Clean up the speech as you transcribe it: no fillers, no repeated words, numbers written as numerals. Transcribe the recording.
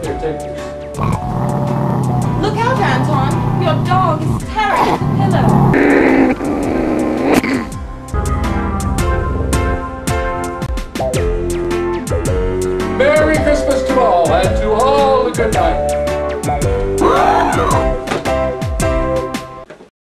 Here, take this. Look out, Anton! Your dog is tearing at the pillow. Merry Christmas to all, and to all a good night.